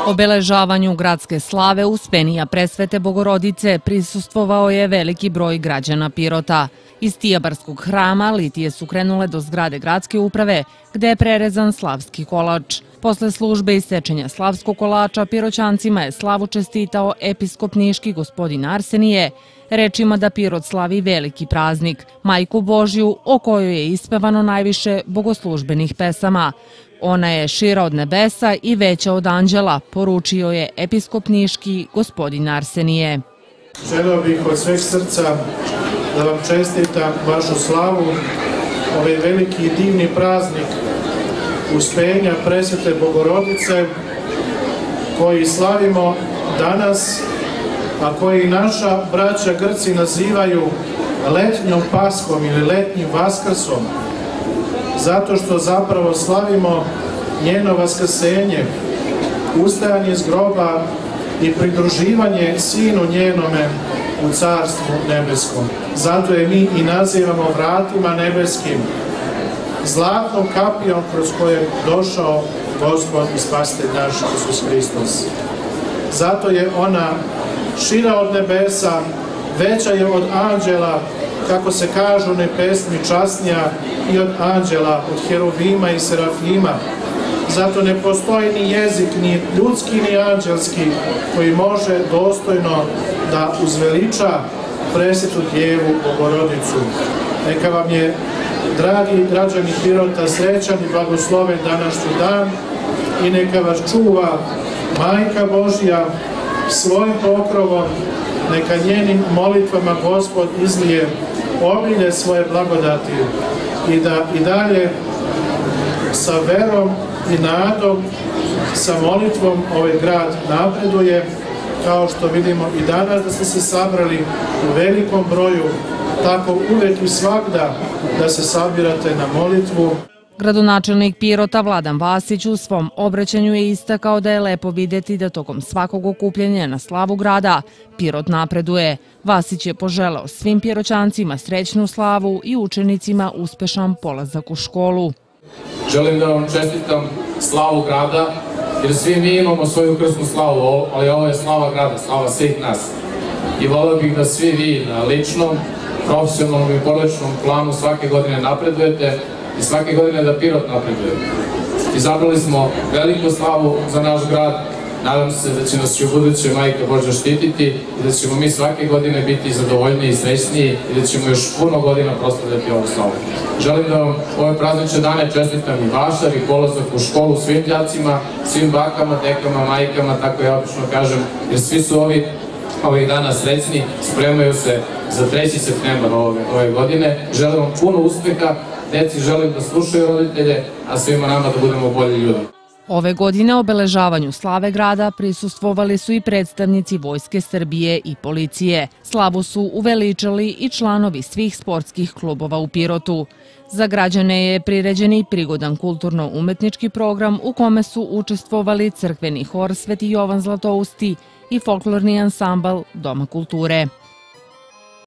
Obeležavanju gradske slave Uspenija Presvete Bogorodice prisustvovao je veliki broj građana Pirota. Iz Tijabarskog hrama litije su krenule do zgrade gradske uprave, gde je prerezan slavski kolač. Posle službe isečenja slavskog kolača, Piroćancima je slavu čestitao episkop niški gospodin Arsenije, rečima da Pirot slavi veliki praznik, Majku Božju, o kojoj je ispevano najviše bogoslužbenih pesama. Ona je šira od nebesa i veća od anđela, poručio je episkop niški gospodin Arsenije. Želeo bih od sveg srca da vam čestitam vašu slavu, ovaj veliki i divni praznik Uspenja Presvete Bogorodice koji slavimo danas, a koji naša braća Grci nazivaju letnjom Paskom ili letnjim Vaskrsom, zato što zapravo slavimo njeno vaskrsenje, ustajanje iz groba i pridruživanje Sinu njenome u Carstvu nebeskom. Zato je mi i nazivamo vratima nebeskim, zlatnom kapijom kroz koje je došao Gospod i Spasitelj naš Isus Hristos. Zato je ona šira od nebesa, veća je od anđela, kako se kažu ne pesmi, časnija i od anđela, od herovima i serafima. Zato ne postoji ni jezik, ni ljudski, ni anđelski, koji može dostojno da uzveliča Presvetu Djevu Bogorodicu. Neka vam je, dragi građani Pirota, srećan i blagosloven današnji dan i neka vas čuva Majka Božja svojim pokrovom, neka njenim molitvama Gospod izlije obilje svoje blagodati i da i dalje sa verom i nadom, sa molitvom ovaj grad napreduje, kao što vidimo i danas da ste se sabrali u velikom broju, tako uvek i svagda da se sabirate na molitvu. Gradonačelnik Pirota Vladan Vasić u svom obraćanju je istakao da je lepo vidjeti da tokom svakog okupljanja na slavu grada Pirot napreduje. Vasić je poželeo svim Piroćancima srećnu slavu i učenicima uspešan polazak u školu. Želim da vam čestitam slavu grada, jer svi mi imamo svoju krsnu slavu, ali ovo je slava grada, slava svih nas. I volio bih da svi vi na ličnom, profesionalnom i porodičnom planu svake godine napredujete i svake godine da Pirot napreduje. Izabrali smo veliku slavu za naš grad, nadam se da će nas i u buduće Majka Božja štititi i da ćemo mi svake godine biti zadovoljniji i srećniji i da ćemo još puno godina proslavljati ovu slavu. Želim da vam ove praznične dane čestitam i vašar i polazak u školu svim đacima, svim bakama, dekama, majkama, tako ja obično kažem, jer svi su ovih dana srećni, spremaju se za 3. septembar ove godine. Želim vam puno uspeha, deci želim da slušaju roditelje, a svima nama da budemo bolji ljudi. Ove godine obeležavanju slave grada prisustvovali su i predstavnici Vojske Srbije i policije. Slavu su uveličali i članovi svih sportskih klubova u Pirotu. Za građane je priređen i prigodan kulturno-umetnički program u kome su učestvovali crkveni hor Sveti Jovan Zlatousti i folklorni ansambl Doma kulture.